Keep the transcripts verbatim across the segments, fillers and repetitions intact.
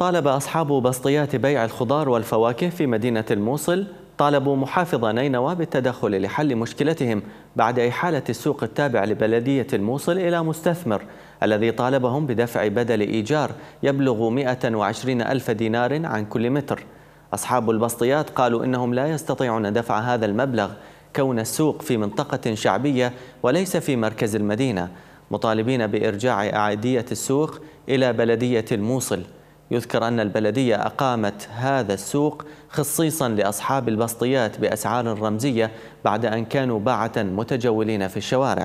طالب أصحاب بسطيات بيع الخضار والفواكه في مدينة الموصل طالبوا محافظ نينوى بالتدخل لحل مشكلتهم بعد إحالة السوق التابع لبلدية الموصل إلى مستثمر الذي طالبهم بدفع بدل إيجار يبلغ مئة وعشرين ألف دينار عن كل متر. أصحاب البسطيات قالوا إنهم لا يستطيعون دفع هذا المبلغ كون السوق في منطقة شعبية وليس في مركز المدينة، مطالبين بإرجاع أعادية السوق إلى بلدية الموصل. يذكر أن البلدية أقامت هذا السوق خصيصا لأصحاب البسطيات بأسعار رمزية بعد أن كانوا باعة متجولين في الشوارع.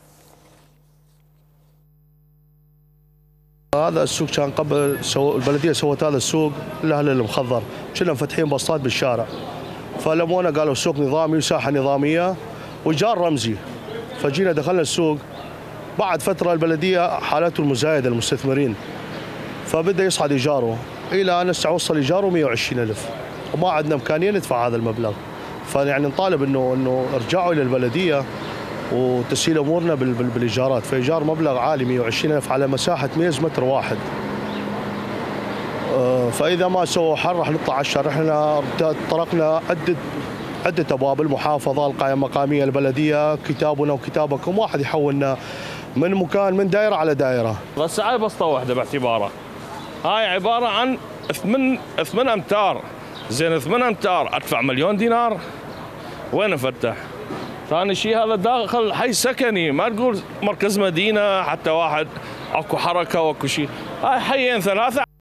هذا السوق كان قبل سو... البلدية سوت هذا السوق لأهل المخضر، كنا مفتحين بسطات بالشارع، فلمونا قالوا السوق نظامي وساحة نظامية وإيجار رمزي، فجينا دخلنا السوق. بعد فترة البلدية حالته المزايدة للمستثمرين، فبدأ يصعد إيجاره إلى أن وصل إيجاره مئة وعشرين ألف، وما عندنا إمكانية ندفع هذا المبلغ. فيعني نطالب إنه إنه ارجعوا إلى البلدية وتسهيل أمورنا بالإيجارات، فإيجار مبلغ عالي مئة وعشرين ألف على مساحة ميز متر واحد. فإذا ما سووا حل راح نطلع على الشارع. احنا طرقنا عدة عدة أبواب، المحافظة، القائمة المقامية، البلدية، كتابنا وكتابكم، واحد يحولنا من مكان من دائرة على دائرة. بس هاي بسطة واحدة باعتبارها هاي عبارة عن ثمان ثمان أمتار، زين ثمان أمتار أدفع مليون دينار وين أفتح؟ ثاني شيء هذا داخل حي سكني، ما تقول مركز مدينة حتى واحد اكو حركة واكو شيء، هاي حيين ثلاثة.